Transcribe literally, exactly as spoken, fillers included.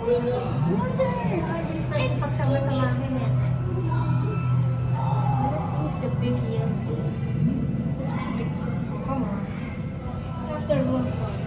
needs water. It's Pagkama-samahin eh. Let's use the big yellow. Come on. After one fun.